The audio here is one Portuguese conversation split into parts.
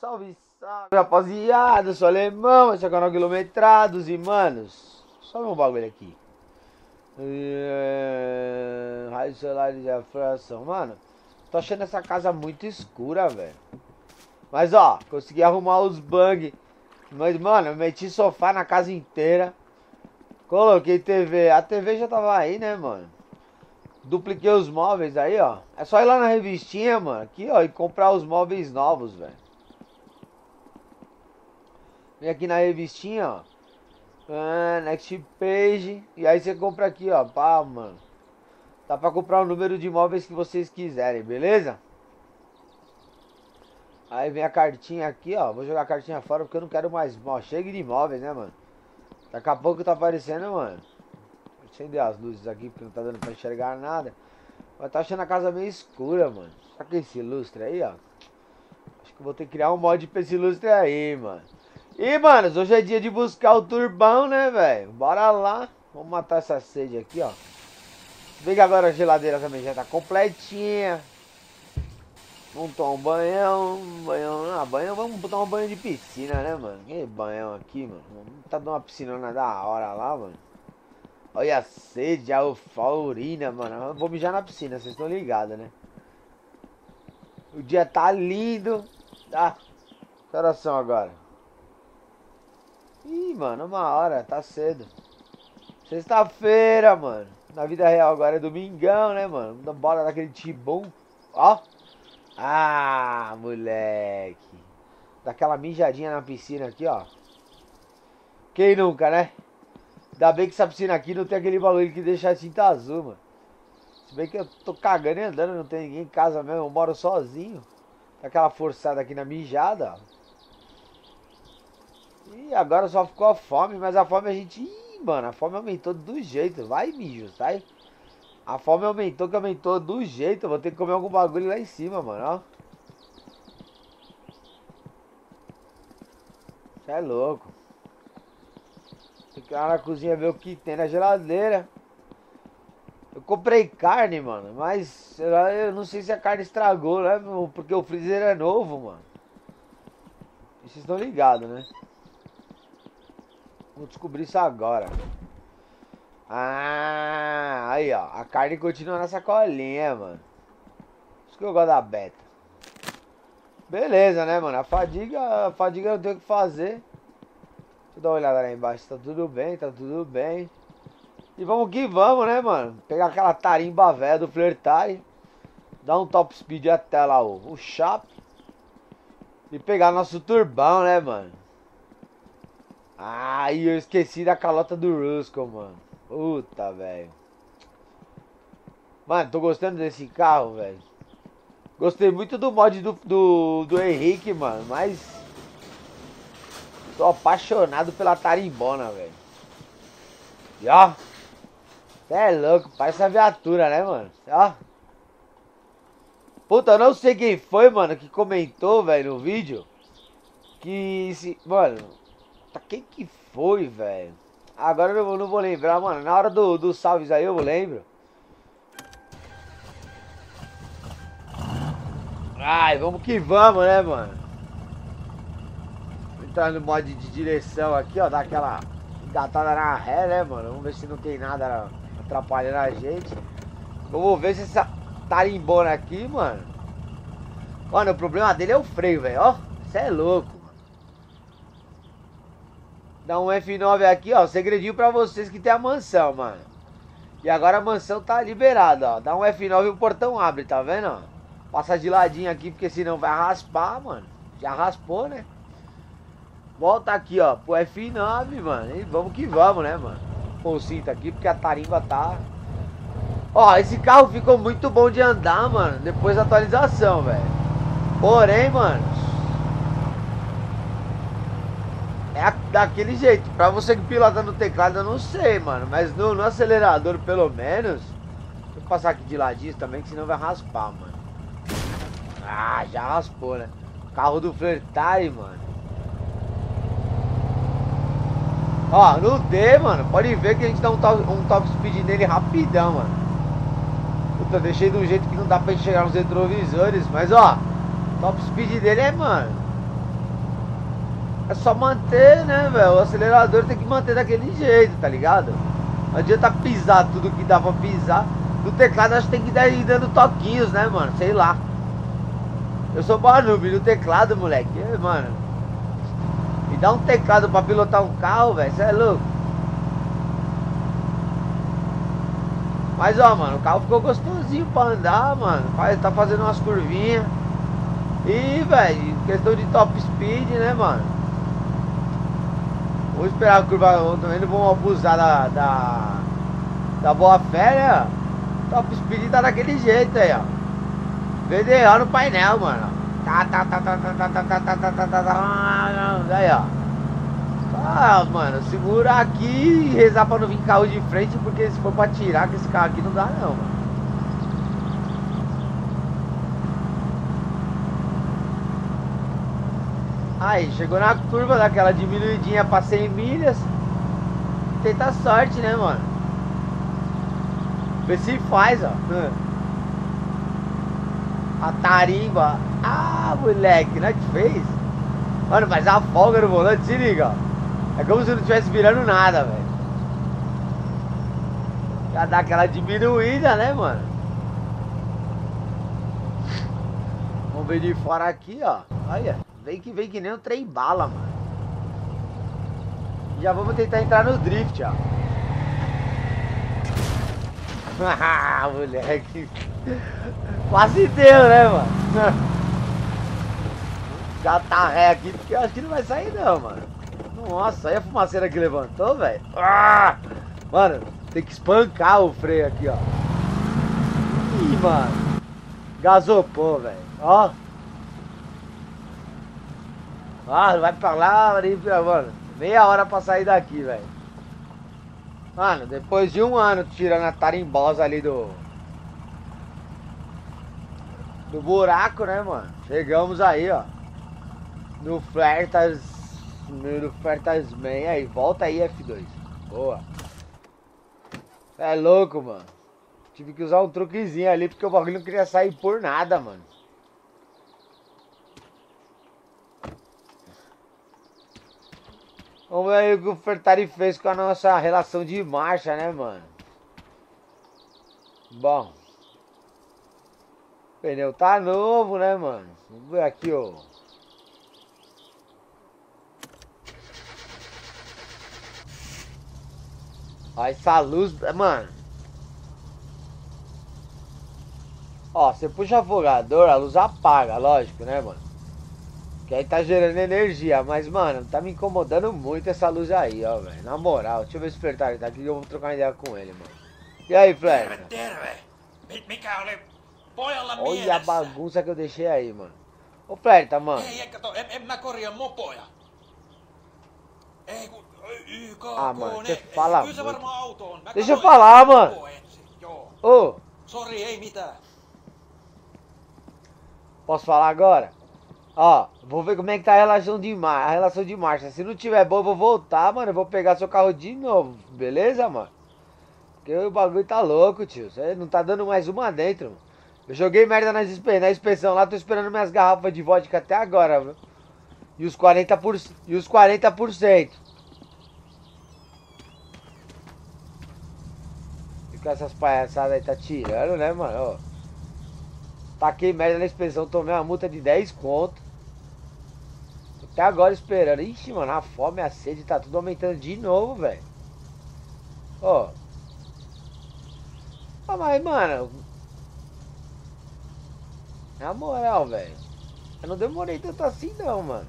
Salve, salve, rapaziada, eu sou alemão, esse é o canal Quilometrados e, manos, só um bagulho aqui. Raios solares de fração, mano, tô achando essa casa muito escura, velho. Mas, ó, consegui arrumar os bugs. Mas, mano, eu meti sofá na casa inteira. Coloquei TV, a TV já tava aí, né, mano. Dupliquei os móveis aí, ó. É só ir lá na revistinha, mano, aqui, ó, e comprar os móveis novos, velho. Vem aqui na revistinha, ó. Next page. E aí você compra aqui, ó. Pá, mano. Dá pra comprar o número de móveis que vocês quiserem, beleza? Aí vem a cartinha aqui, ó. Vou jogar a cartinha fora porque eu não quero mais. Ó, chega de móveis, né, mano? Daqui a pouco tá aparecendo, mano. Vou acender as luzes aqui porque não tá dando pra enxergar nada. Mas tá achando a casa meio escura, mano. Só que esse lustre aí, ó. Acho que eu vou ter que criar um mod pra esse lustre aí, mano. E, manos, hoje é dia de buscar o turbão, né, velho? Bora lá. Vamos matar essa sede aqui, ó. Se bem que agora a geladeira também já tá completinha. Vamos tomar um banhão. Vamos botar um banho de piscina, né, mano? Que banhão aqui, mano. Tá dando uma piscinona da hora lá, mano. Olha a sede, a urina, mano. Eu vou mijar na piscina, vocês estão ligados, né? O dia tá lindo. Ah, que horas são agora? Ih, mano, 1h, tá cedo. Sexta-feira, mano. Na vida real agora é domingão, né, mano? Bora daquele tibum. Ó. Ah, moleque. Daquela mijadinha na piscina aqui, ó. Quem nunca, né? Ainda bem que essa piscina aqui não tem aquele bagulho que deixa a tinta azul, mano. Se bem que eu tô cagando e andando, não tem ninguém em casa mesmo. Eu moro sozinho. Tá aquela forçada aqui na mijada, ó. E agora só ficou a fome, mas a fome a gente... Ih, mano, a fome aumentou do jeito. Vai, mijo, sai. A fome aumentou do jeito. Eu vou ter que comer algum bagulho lá em cima, mano, ó. Você é louco. Tem que ir lá na cozinha ver o que tem na geladeira. Eu comprei carne, mano, mas eu não sei se a carne estragou, né? Porque o freezer é novo, mano. E vocês estão ligados, né? Vamos descobrir isso agora. Ah, aí ó, a carne continua na sacolinha, mano. Isso que eu gosto da beta. Beleza, né, mano? A fadiga não tem o que fazer. Deixa eu dar uma olhada lá embaixo. Tá tudo bem, tá tudo bem. E vamos que vamos, né, mano? Pegar aquela tarimba velha do Flertare. Dar um top speed até lá, o Chap. E pegar nosso turbão, né, mano? Ah, e eu esqueci da calota do Rusco, mano. Puta, velho. Mano, tô gostando desse carro, velho. Gostei muito do mod do Henrique, mano. Mas tô apaixonado pela tarimbona, velho. E ó, cê é louco, parece uma viatura, né, mano? Ó. Puta, eu não sei quem foi, mano, que comentou, velho, no vídeo. Que se... Mano... Quem que foi, velho? Agora eu não vou lembrar, mano. Na hora dos salves aí eu lembro. Ai, vamos que vamos, né, mano? Vou entrar no modo de direção aqui, ó. Dar aquela engatada na ré, né, mano? Vamos ver se não tem nada atrapalhando a gente. Vamos ver se essa tarimbona aqui, mano. Mano, o problema dele é o freio, velho. Ó, você é louco. Dá um F9 aqui, ó, segredinho pra vocês que tem a mansão, mano. E agora a mansão tá liberada, ó. Dá um F9 e o portão abre, tá vendo, ó? Passa de ladinho aqui, porque senão vai raspar, mano. Já raspou, né? Volta aqui, ó, pro F9, mano. E vamos que vamos, né, mano? Pô, o cinto aqui, porque a tarimba tá... Ó, esse carro ficou muito bom de andar, mano, depois da atualização, velho. Porém, mano... É daquele jeito, pra você que pilota no teclado eu não sei, mano. Mas no acelerador pelo menos. Deixa eu passar aqui de ladinho também, que senão vai raspar, mano. Ah, já raspou, né? Carro do Flertare, mano. Ó, no D, mano, pode ver que a gente dá um top speed nele rapidão, mano. Puta, deixei de um jeito que não dá pra enxergar nos retrovisores. Mas ó, top speed dele é, mano, É só manter, né, velho? O acelerador tem que manter daquele jeito, tá ligado? Não adianta pisar tudo que dá pra pisar. No teclado acho que tem que ir dando toquinhos, né, mano? Sei lá. Eu sou noob no teclado, moleque. Mano, me dá um teclado pra pilotar um carro, velho. Você é louco. Mas ó, mano, o carro ficou gostosinho pra andar, mano. Tá fazendo umas curvinhas. E, velho, questão de top speed, né, mano? Vou esperar a curva. Também não vão abusar da boa fé, né? Top speed tá daquele jeito aí, ó. VDA no painel, mano. Aí, ó. Ah, mano, segura aqui e rezar pra não vir carro de frente, porque se for pra tirar com esse carro aqui não dá não, mano. Aí, chegou na curva daquela diminuidinha pra 100 milhas. Tenta sorte, né, mano? Vê se faz, ó. A tarimba. Ah, moleque, não é que fez? Mano, mas a folga no volante, se liga, ó. É como se não estivesse virando nada, velho. Já dá aquela diminuída, né, mano? Vamos ver de fora aqui, ó. Olha, vem que nem um trem bala, mano. Já vamos tentar entrar no drift, ó. Ah, moleque. Quase deu, né, mano? Já tá ré aqui, porque eu acho que não vai sair não, mano. Nossa, aí a fumaceira que levantou, velho. Ah! Mano, tem que espancar o freio aqui, ó. Ih, mano. Gasopou, velho. Ó. Ah, vai pra lá, mano. Meia hora pra sair daqui, velho. Mano, depois de um ano tirando a tarimbosa ali do buraco, né, mano? Chegamos aí, ó. No Flertas Man. Aí, volta aí, F2. Boa. É louco, mano. Tive que usar um truquezinho ali, porque o bagulho não queria sair por nada, mano. Vamos ver aí o que o Fertari fez com a nossa relação de marcha, né, mano? Bom. O pneu tá novo, né, mano? Vamos ver aqui, ó. Ó, essa luz, mano. Ó, você puxa o afogador, a luz apaga, lógico, né, mano? Que aí tá gerando energia, mas, mano, tá me incomodando muito essa luz aí, ó, velho. Na moral, deixa eu ver se o Fertari tá aqui e eu vou trocar uma ideia com ele, mano. E aí, Flerta? Olha a bagunça que eu deixei aí, mano. Ô, Flerta, mano. Ah, mano, você fala muito. Deixa eu falar, mano. Ô. Posso falar agora? Ó, vou ver como é que tá a relação de marcha. Se não tiver bom, eu vou voltar, mano. Eu vou pegar seu carro de novo, beleza, mano? Porque o bagulho tá louco, tio. Você não tá dando mais uma dentro, mano. Eu joguei merda na inspeção lá, tô esperando minhas garrafas de vodka até agora, viu? E os 40%. Com essas palhaçadas aí tá tirando, né, mano? Ó, taquei merda na inspeção, tomei uma multa de 10 conto. Até agora esperando. Ixi, mano, a fome, a sede tá tudo aumentando de novo, velho. Ó. Ah, mas, mano, na moral, velho, eu não demorei tanto assim não, mano.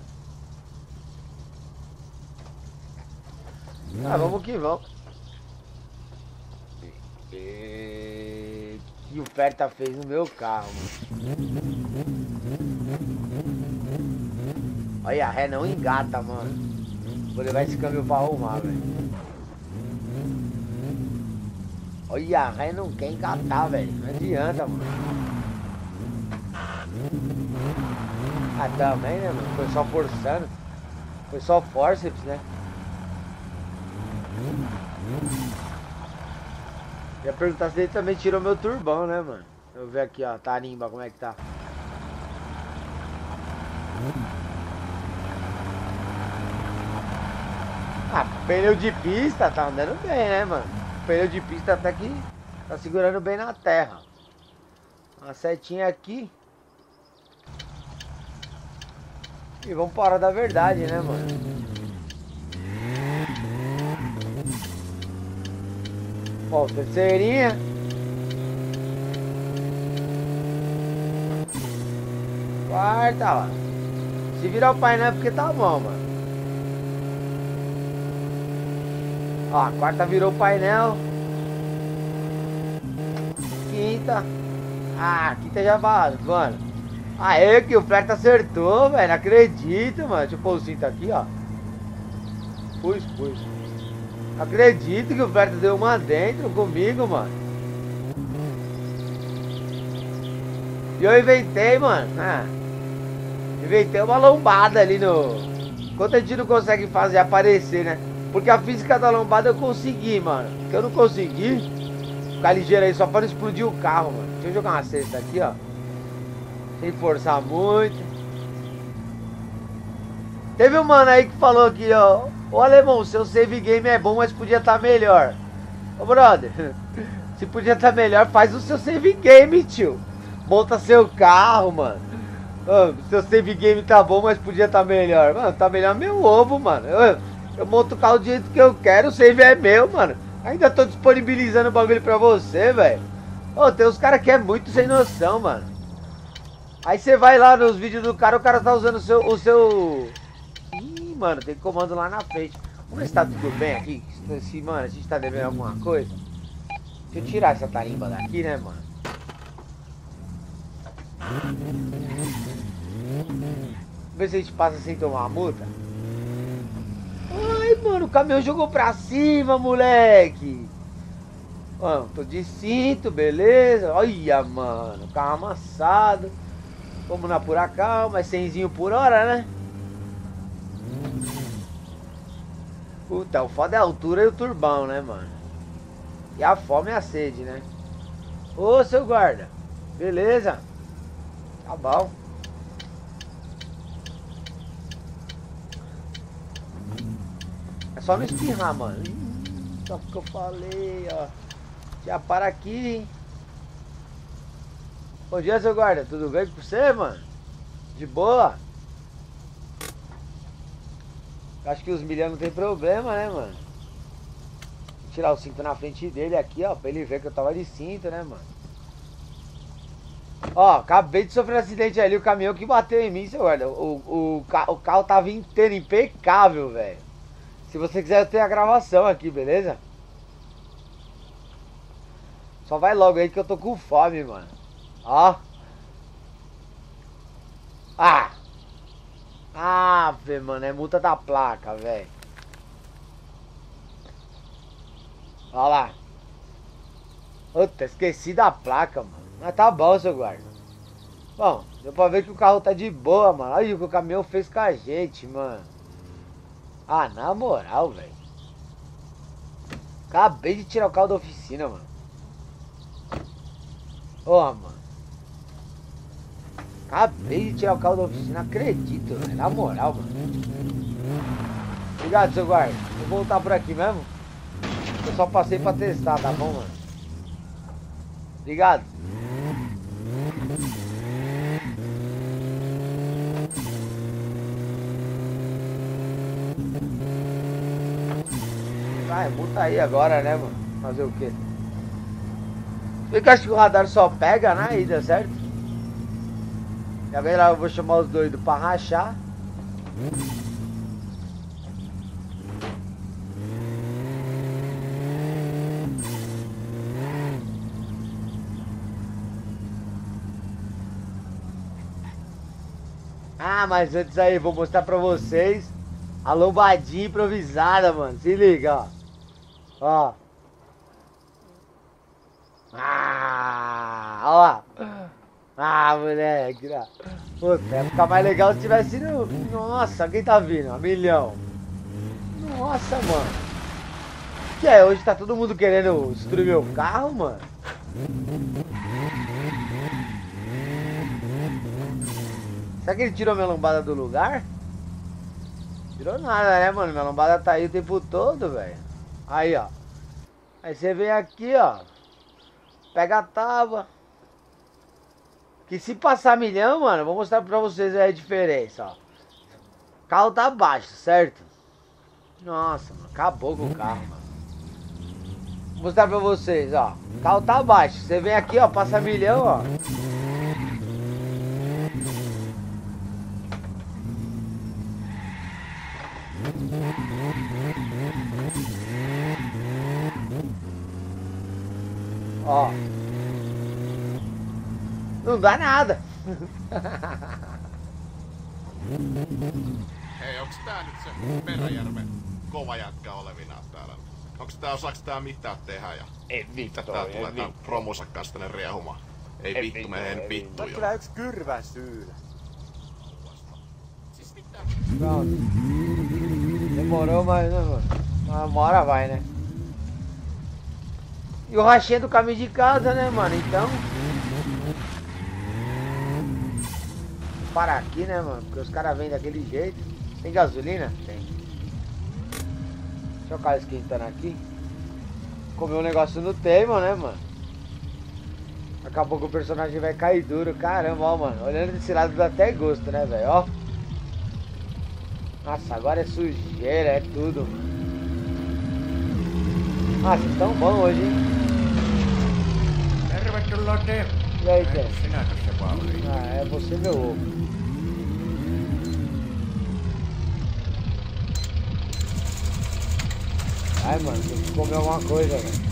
Ah, vamos que vamos. Que o Ferta fez no meu carro, mano. Olha, a ré não engata, mano. Vou levar esse câmbio pra arrumar, velho. Olha, a ré não quer engatar, velho. Não adianta, mano. Ah, também, né, mano? Foi só forçando. Foi só forceps, né? Ia perguntar se ele também tirou meu turbão, né, mano? Deixa eu ver aqui, ó, tarimba, como é que tá. Ah, pneu de pista tá andando bem, né, mano? Pneu de pista até que tá segurando bem na terra. Uma setinha aqui. E vamos para a hora da verdade, né, mano? Ó, terceirinha. Quarta, ó. Se virar o painel é porque tá bom, mano. Ó, a quarta virou o painel. Quinta. Ah, quinta já vai, mano. Aê, que o Flex acertou, velho. Não acredito, mano. Deixa eu pôr o cinto aqui, ó. Pus. Não acredito que o Flex deu uma dentro comigo, mano. E eu inventei, mano. Inventei uma lombada ali no... Enquanto a gente não consegue fazer aparecer, né? Porque a física da lombada eu consegui, mano. Porque eu não consegui ficar ligeiro aí só para não explodir o carro, mano. Deixa eu jogar uma cesta aqui, ó. Sem forçar muito. Teve um mano aí que falou aqui, ó. Ô alemão, seu save game é bom, mas podia estar melhor. Ô brother, se podia estar melhor, faz o seu save game, tio. Monta seu carro, mano. Ô, seu save game tá bom, mas podia estar melhor. Mano, tá melhor meu ovo, mano. Eu monto o carro do jeito que eu quero, o save é meu, mano. Ainda tô disponibilizando o bagulho pra você, velho. Ô, tem uns caras que é muito sem noção, mano. Aí você vai lá nos vídeos do cara, o cara tá usando o seu... Ih, mano, tem comando lá na frente. Vamos ver se tá tudo bem aqui. Se, mano, a gente tá devendo alguma coisa. Deixa eu tirar essa tarimba daqui, né, mano? Vamos ver se a gente passa sem tomar uma multa. Ai, mano, o caminhão jogou pra cima, moleque. Mano, tô de cinto, beleza. Olha, mano, carro amassado. Vamos na pura calma, é 100 por hora, né? Puta, o foda é a altura e o turbão, né, mano? E a fome e a sede, né? Ô, seu guarda. Beleza? Tá bom. É só não espirrar, mano. Só que eu falei, ó. Já para aqui. Bom dia, seu guarda. Tudo bem com você, mano? De boa? Acho que os milhões não tem problema, né, mano? Vou tirar o cinto na frente dele aqui, ó. Pra ele ver que eu tava de cinto, né, mano? Ó, acabei de sofrer um acidente ali. O caminhão que bateu em mim, seu guarda. O carro tava inteiro, impecável, velho. Se você quiser, eu tenho a gravação aqui, beleza? Só vai logo aí que eu tô com fome, mano. Ó. Ah! Ave, mano, é multa da placa, velho. Ó lá. Puta, esqueci da placa, mano. Mas tá bom, seu guarda. Bom, deu pra ver que o carro tá de boa, mano. Olha o que o caminhão fez com a gente, mano. Ah, na moral, velho. Acabei de tirar o carro da oficina, mano. Ó, mano. Acabei de tirar o carro da oficina, não acredito, velho. Na moral, mano. Obrigado, seu guarda. Vou voltar por aqui mesmo. Eu só passei pra testar, tá bom, mano? Obrigado. Ah, multa aí agora, né, mano? Fazer o quê? Eu acho que o radar só pega na ida, certo? Já vem lá, eu vou chamar os doidos pra rachar. Ah, mas antes aí, vou mostrar pra vocês a lombadinha improvisada, mano. Se liga, ó. Ó. Ah, ó. Ah, moleque. Puta, ia ficar mais legal se tivesse no... Nossa, quem tá vindo? 1 milhão. Nossa, mano. Que é? Hoje tá todo mundo querendo destruir meu carro, mano? Será que ele tirou minha lombada do lugar? Tirou nada, né, mano? Minha lombada tá aí o tempo todo, velho. Aí, ó. Aí você vem aqui, ó. Pega a tábua. Que se passar milhão, mano, vou mostrar pra vocês aí a diferença, ó. O carro tá baixo, certo? Nossa, mano, acabou com o carro, mano. Vou mostrar pra vocês, ó. O carro tá baixo. Você vem aqui, ó, passa milhão, ó. Ó. Não dá nada. Hei, onks tää nyt se Peräjärven kova jätkä olevinaan täällä? Osaaks tää mitään tehdä ja Ei mitä vittu, tää ei tulee tän vittu. promusa kanssa tänne riehumaan? Ei Ei vittu, vittu, menen ei vittu jo. Kyllä yksi kyrvän syynä. Siis mitä? Pronto. Demorou, mas né, mano? Uma hora vai, né? E o rachinho do caminho de casa, né, mano? Então. Para aqui, né, mano? Porque os caras vêm daquele jeito. Tem gasolina? Tem. Deixa o cara esquentando aqui. Comeu um negócio no tema, né, mano? Daqui a pouco o personagem vai cair duro. Caramba, ó, mano. Olhando desse lado dá até gosto, né, velho? Ó. Nossa, agora é sujeira, é tudo. Ah, vocês estão bons hoje, hein? Tervetuloa Teemu. E aí, Teemu? Sinä tässä Pauli. Ah, é você, meu ovo. Ai, mano, tem que comer alguma coisa, velho.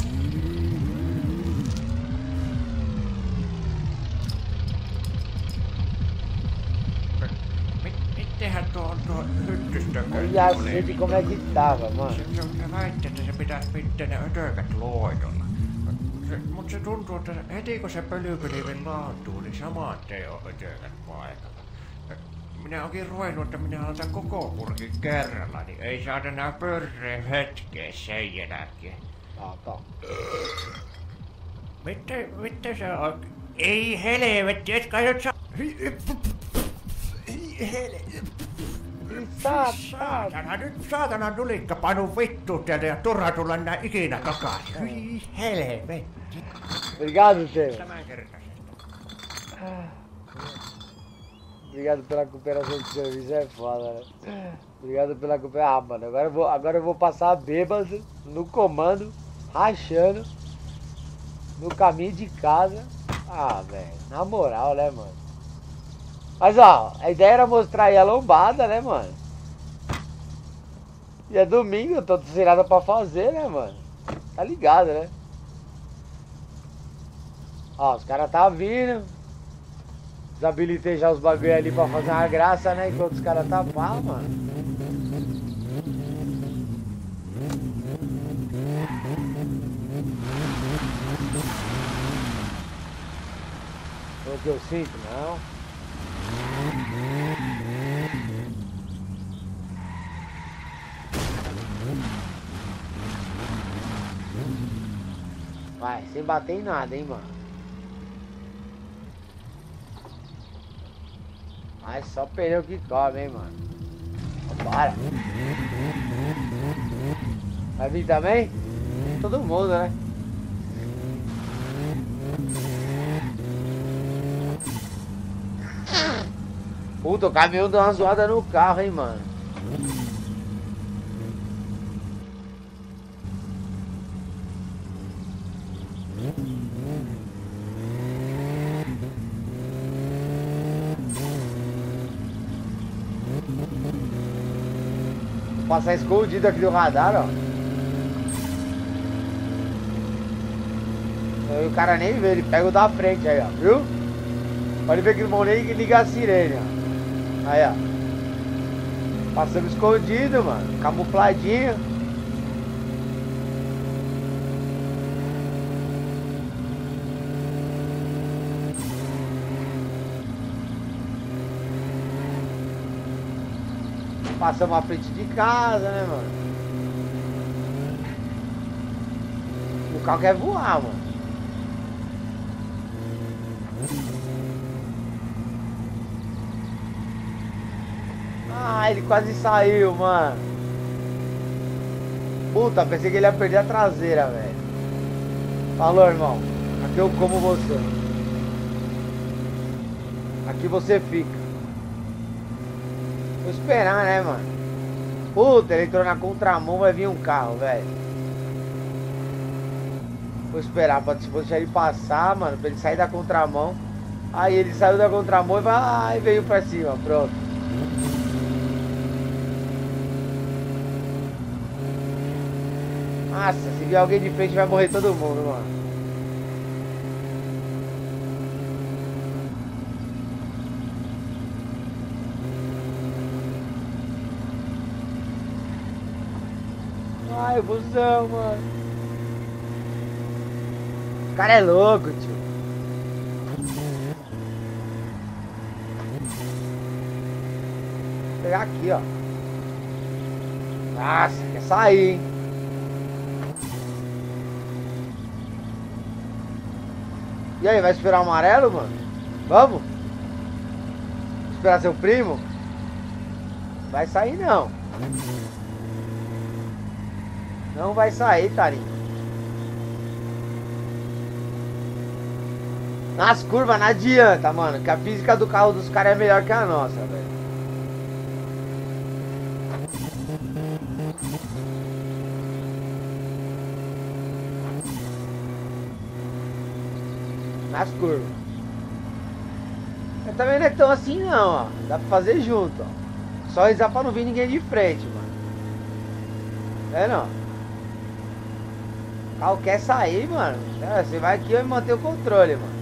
Mittehän tuo hyttystö Olha a sede como é que tava, mano. Se väitti, että se pitäisi pitää ne ötökät loidolla. Mutta se tuntuu, että heti kun se pölykylivin laantuu, niin saman tien on ötökät paikalla. Minä onkin ruvennut, että minä otan koko purkin kerralla, niin ei saada enää pörreen hetkeä sen jälkeen. Ah, tá. Mitä sä oot? Ei helvetti, et kai nyt saa... Ei helvetti. Saatana, nyt saatana nulikka panu vittu sieltä ja turha tulla nää ikinä takaisin. Hyi helvetti. Obrigado, Teemu. Tämänkertaisesta. Obrigado pela cooperação do serviço, é foda, né? Obrigado pela cooperação. Ah, mano, agora eu vou passar bêbado no comando, rachando, no caminho de casa. Ah, velho, na moral, né, mano? Mas, ó, a ideia era mostrar aí a lombada, né, mano? E é domingo, eu tô sem nada pra fazer, né, mano? Tá ligado, né? Ó, os caras tá vindo. Desabilitei já os bagulho ali pra fazer uma graça, né? Enquanto os caras tá pá, mano. O que eu sinto? Não. Vai, sem bater em nada, hein, mano. Mas só pneu que come, hein, mano. Vambora. Vai vir também? Todo mundo, né? Puta, o caminhão deu uma zoada no carro, hein, mano. Vou passar escondido aqui do radar, ó. Aí o cara nem vê, ele pega o da frente aí, ó, viu? Pode ver que não vão nem ligar a sirene, ó. Aí, ó. Passamos escondido, mano. Camufladinho. Passamos à frente de casa, né, mano? O carro quer voar, mano. Ah, ele quase saiu, mano. Puta, pensei que ele ia perder a traseira, velho. Falou, irmão. Aqui eu como você. Aqui você fica. Vou esperar, né, mano? Puta, ele entrou na contramão, vai vir um carro, velho. Vou esperar pra deixar ele passar, mano, pra ele sair da contramão. Aí ele saiu da contramão e veio pra cima, pronto. Nossa, se vier alguém de frente vai morrer todo mundo, mano. Ai, busão, mano. O cara é louco, tio. Vou pegar aqui, ó. Nossa, quer sair, hein? E aí, vai esperar o amarelo, mano? Vamos? Esperar seu primo? Vai sair não. Não vai sair, Tarinho. Nas curvas não adianta, mano. Que a física do carro dos caras é melhor que a nossa, velho. Nas curvas. Mas também não é tão assim não, ó. Dá pra fazer junto, ó. Só rezar pra não vir ninguém de frente, mano. É não. O carro quer sair, mano. Você vai aqui e manter o controle, mano.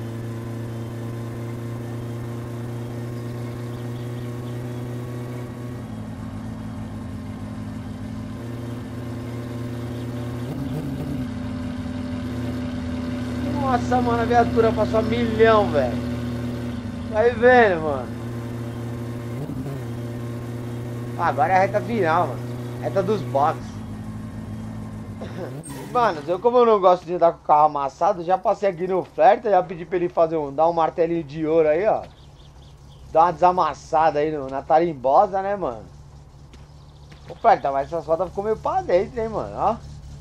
Nossa, mano, a viatura passou a milhão, velho. Vai vendo, mano. Agora é a reta final, mano. Reta dos boxes. Mano, como eu não gosto de andar com o carro amassado, já passei aqui no Flerta, já pedi pra ele dar um martelinho de ouro aí, ó. Dar uma desamassada aí na tarimbosa, né, mano? Ô, Flerta, mas essas fotos ficou meio pra dentro, hein, mano, ó.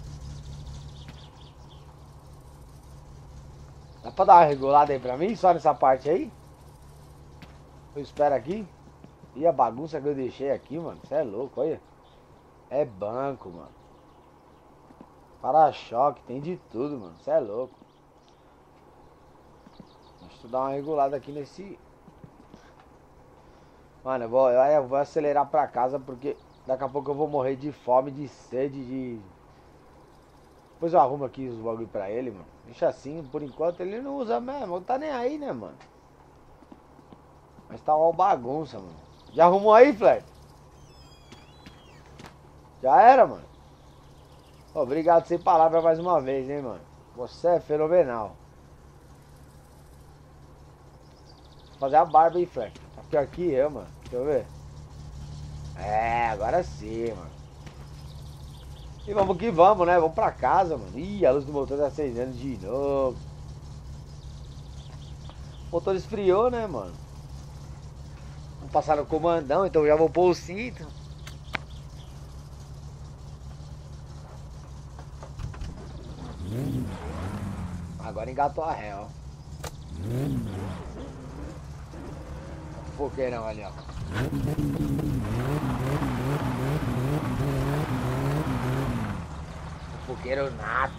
Dá pra dar uma regulada aí pra mim, só nessa parte aí? Eu espero aqui. E a bagunça que eu deixei aqui, mano, você é louco, olha. É banco, mano. Para-choque, tem de tudo, mano. Você é louco. Deixa eu dar uma regulada aqui nesse... Mano, eu vou acelerar pra casa porque daqui a pouco eu vou morrer de fome, de sede, de... Depois eu arrumo aqui os bagulho pra ele, mano. Deixa assim, por enquanto ele não usa mesmo. Não tá nem aí, né, mano? Mas tá uma bagunça, mano. Já arrumou aí, Fleck? Já era, mano. Obrigado sem palavra mais uma vez, hein, mano. Você é fenomenal. Vou fazer a barba aí, Fleck. Tá pior que eu, mano. Deixa eu ver. É, agora sim, mano. E vamos que vamos, né? Vamos pra casa, mano. Ih, a luz do motor tá acendendo de novo. O motor esfriou, né, mano? Vamos passar no comandão, então já vou pôr o cinto. Agora engatou a ré, ó. Fogueirão ali, ó. Fogueiro nato.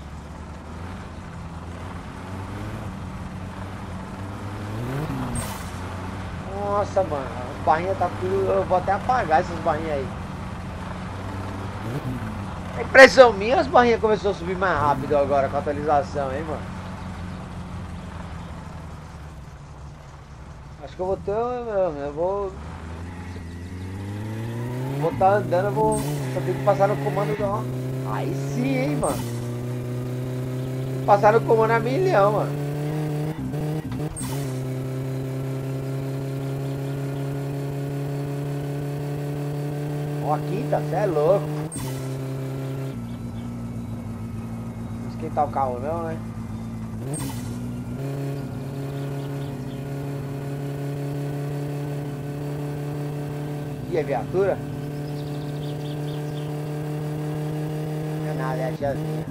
Nossa, mano, as barrinhas tá tudo... Eu vou até apagar essas barrinhas aí. A impressão minha, as barrinhas começou a subir mais rápido agora com a atualização, hein, mano. Acho que eu vou ter... Eu vou estar andando, eu vou... Só tenho que passar no comando do... Aí sim, hein, mano. Passar no comando a milhão, mano. Ó, a quinta, cê é louco. Não esquentar o carro não, né? E a viatura? Não é nada, é a tiazinha.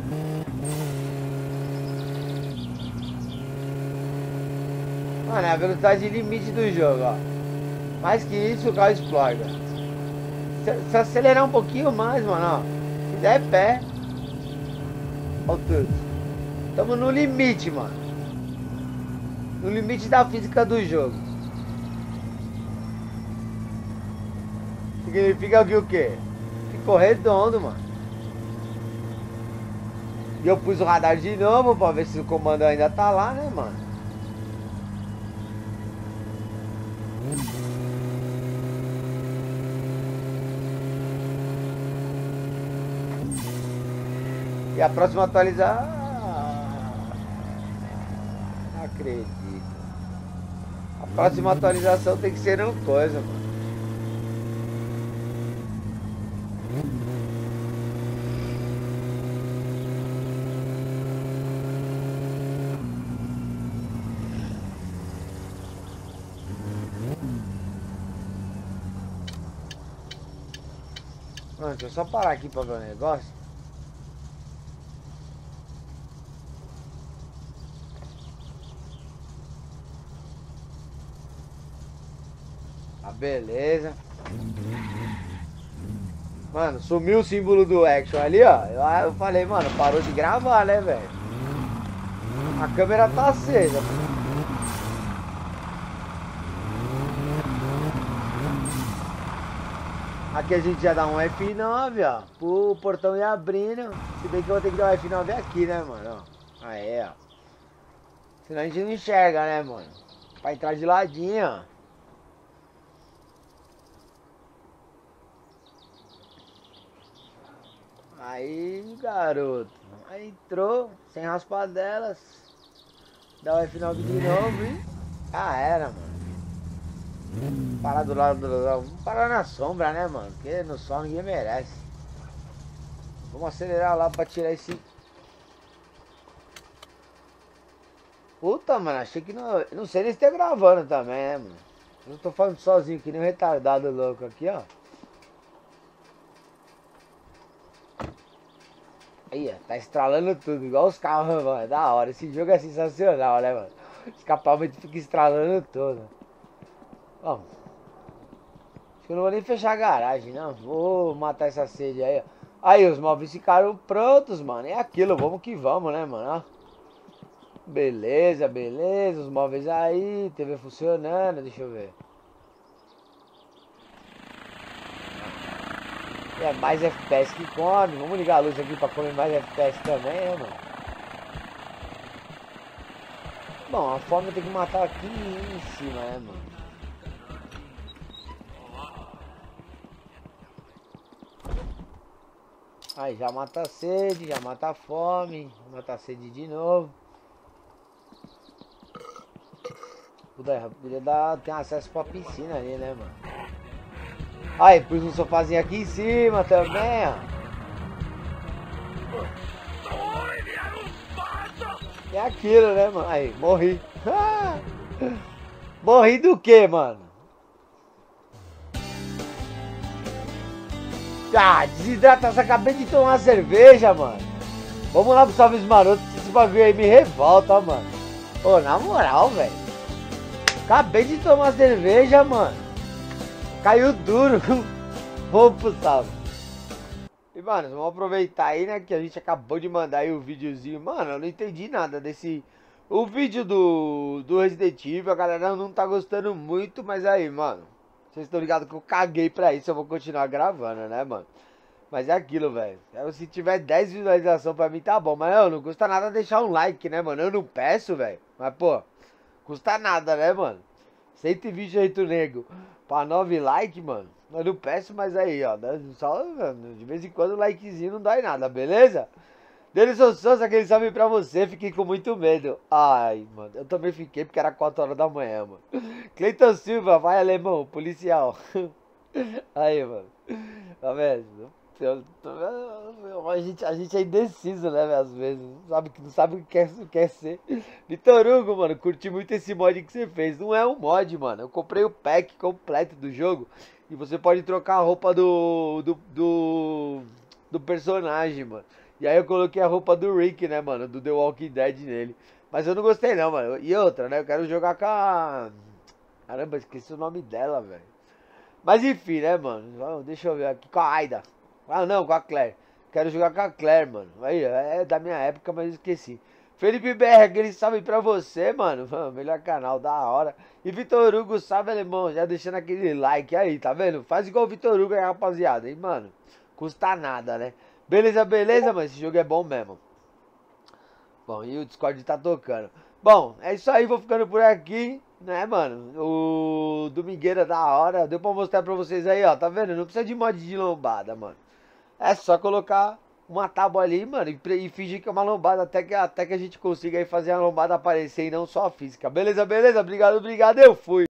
Mano, é a velocidade limite do jogo, ó. Mais que isso, o carro explode. Se acelerar um pouquinho mais, mano, ó. Se der pé. Ó tudo. Tamo no limite, mano. No limite da física do jogo. Significa que o quê? Ficou redondo, mano. E eu pus o radar de novo pra ver se o comando ainda tá lá, né, mano? E a próxima atualizar... Não acredito. A próxima atualização tem que ser uma coisa, mano. Mano, deixa eu só parar aqui pra ver o negócio. Beleza. Mano, sumiu o símbolo do action ali, ó. Eu falei, mano, parou de gravar, né, velho? A câmera tá acesa. Aqui a gente já dá um F9, ó. O portão ir abrindo. Se bem que eu vou ter que dar um F9 aqui, né, mano? Aí, ó. Senão a gente não enxerga, né, mano? Pra entrar de ladinho, ó. Aí, garoto, aí entrou, sem raspadelas, dá o F9 de novo e já era, mano. Parar do lado vamos parar na sombra, né, mano, porque no sol ninguém merece. Vamos acelerar lá pra tirar esse... Puta, mano, achei que não... Não sei nem se tá gravando também, né, mano. Eu tô falando sozinho, que nem um retardado louco aqui, ó. Aí, ó, tá estralando tudo, igual os carros, mano. É da hora. Esse jogo é sensacional, né, mano? O escapamento fica estralando tudo. Bom, acho que eu não vou nem fechar a garagem, não. Vou matar essa sede aí, ó. Aí, os móveis ficaram prontos, mano. É aquilo, vamos que vamos, né, mano? Ó. Beleza, beleza. Os móveis aí, TV funcionando, deixa eu ver. É mais FPS que come. Vamos ligar a luz aqui pra comer mais FPS também, né, mano? Bom, a fome tem que matar aqui em cima, né, mano? Aí, já mata a sede, já mata a fome. Mata a sede de novo. Podia ter acesso pra piscina ali, né, mano? Aí, pus um sofazinho aqui em cima também, ó. É aquilo, né, mano? Aí, morri. Morri do que, mano? Ah, desidratação. Acabei de tomar uma cerveja, mano. Vamos lá pro Salves Maroto. Esse bagulho aí me revolta, ó, mano. Ô, na moral, velho. Acabei de tomar cerveja, mano. Caiu duro. Vamos pro salve. E, mano, vamos aproveitar aí, né, que a gente acabou de mandar aí o videozinho. Mano, eu não entendi nada desse... O vídeo do Resident Evil, a galera não tá gostando muito, mas aí, mano, vocês estão ligados que eu caguei pra isso, eu vou continuar gravando, né, mano? Mas é aquilo, velho. Se tiver 10 visualizações pra mim, tá bom. Mas não custa nada deixar um like, né, mano? Eu não peço, velho. Mas, pô, custa nada, né, mano? 128 nego pra 9 likes, mano. Eu não peço, mas aí, ó. Só, mano, de vez em quando o likezinho não dói nada, beleza? Delisson Souza, aquele salve pra você. Fiquei com muito medo. Ai, mano, eu também fiquei porque era 4 horas da manhã, mano. Cleiton Silva, vai alemão, policial. Aí, mano. Tá vendo? A gente é indeciso, né, às vezes. Não sabe o que quer ser. Vitor Hugo, mano, curti muito esse mod que você fez. Não é um mod, mano. Eu comprei o pack completo do jogo. E você pode trocar a roupa do personagem, mano. E aí eu coloquei a roupa do Rick, né, mano? Do The Walking Dead nele. Mas eu não gostei não, mano. E outra, né? Eu quero jogar com a... Caramba, esqueci o nome dela, velho. Mas enfim, né, mano? Deixa eu ver aqui. Com a Aida. Ah, não, com a Claire. Quero jogar com a Claire, mano. Aí, é da minha época, mas esqueci. Felipe BR, aquele salve pra você, mano. Melhor canal, da hora. E Vitor Hugo, salve, alemão. Já deixando aquele like aí, tá vendo? Faz igual o Vitor Hugo aí, rapaziada, hein, mano. Custa nada, né? Beleza, beleza, mas esse jogo é bom mesmo. Bom, e o Discord tá tocando. Bom, é isso aí, vou ficando por aqui, né, mano? O Domingueira da hora. Deu pra mostrar pra vocês aí, ó, tá vendo? Não precisa de mod de lombada, mano. É só colocar uma tábua ali, mano, e fingir que é uma lombada até que a gente consiga aí fazer a lombada aparecer e não só a física. Beleza, beleza? Obrigado, obrigado, eu fui.